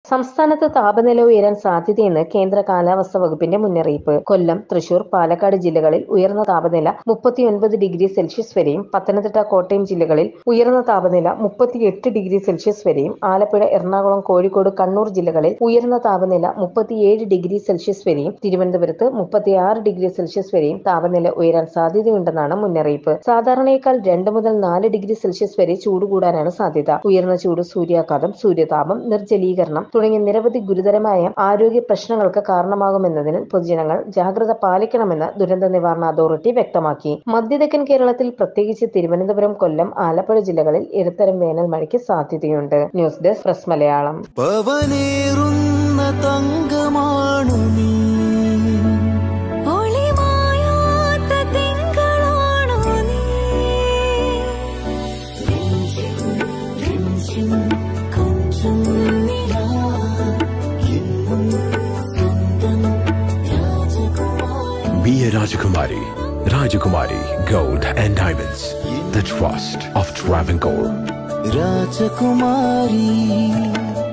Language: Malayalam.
സംസ്ഥാനത്ത് താപനില ഉയരാൻ സാധ്യതയെന്ന് കേന്ദ്ര കാലാവസ്ഥാ വകുപ്പിന്റെ മുന്നറിയിപ്പ്. കൊല്ലം, തൃശൂർ, പാലക്കാട് ജില്ലകളിൽ ഉയർന്ന താപനില 39 ഡിഗ്രി സെൽഷ്യസ് വരെയും, പത്തനംതിട്ട, കോട്ടയം ജില്ലകളിൽ ഉയർന്ന താപനില 38 ഡിഗ്രി സെൽഷ്യസ് വരെയും, ആലപ്പുഴ, എറണാകുളം, കോഴിക്കോട്, കണ്ണൂർ ജില്ലകളിൽ ഉയർന്ന താപനില 37 ഡിഗ്രി സെൽഷ്യസ് വരെയും, തിരുവനന്തപുരത്ത് 36 ഡിഗ്രി സെൽഷ്യസ് വരെയും താപനില ഉയരാൻ സാധ്യതയുണ്ടെന്നാണ് മുന്നറിയിപ്പ്. സാധാരണയേക്കാൾ 2 മുതൽ 4 ഡിഗ്രി സെൽഷ്യസ് വരെ ചൂട് കൂടാനാണ് സാധ്യത. ഉയർന്ന ചൂട്, സൂര്യാഘാതം, സൂര്യതാപം, നിർജ്ജലീകരണം തുടങ്ങിയ നിരവധി ഗുരുതരമായ ആരോഗ്യ പ്രശ്നങ്ങൾക്ക് കാരണമാകുമെന്നതിനാൽ പൊതുജനങ്ങൾ ജാഗ്രത പാലിക്കണമെന്ന് ദുരന്ത നിവാരണ അതോറിറ്റി വ്യക്തമാക്കി. മധ്യതെക്കൻ കേരളത്തിൽ പ്രത്യേകിച്ച് തിരുവനന്തപുരം, കൊല്ലം, ആലപ്പുഴ ജില്ലകളിൽ ഇടത്തരം വേനൽ മഴയ്ക്ക് സാധ്യതയുണ്ട്. News desk press Malayalam. Be a Rajakumari. Rajakumari Gold and Diamonds. The trust of Travancore. Rajakumari.